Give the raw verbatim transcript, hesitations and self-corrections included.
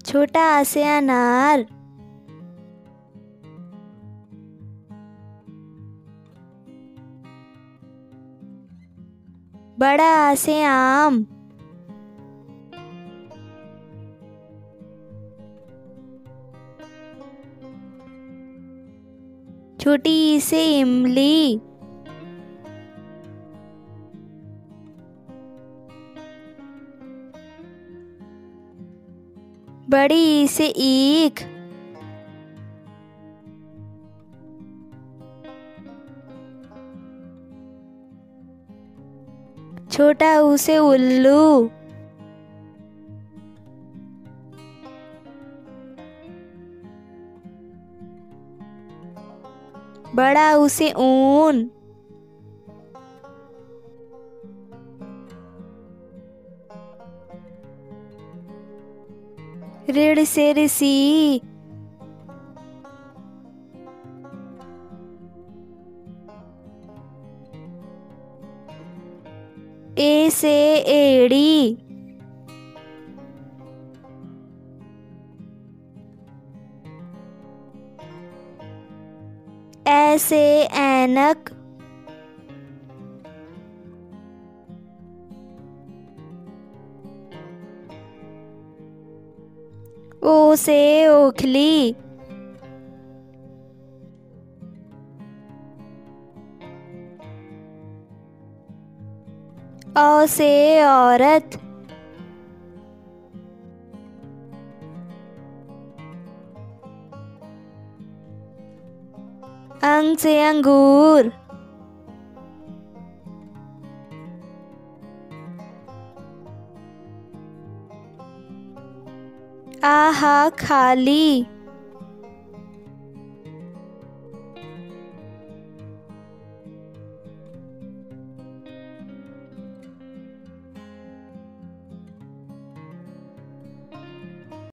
छोटा आ से अनार। बड़ा आ से आम। छोटी ई से इमली। बड़ी ई से ईख। छोटा ऊ से उल्लू। बड़ा ऊ से ऊन। ऋण से ऋषि। ए से एड़ी। ए से ऐनक। ओ से ओखली। औ से औरत। अंग से अंगूर। आहा खाली।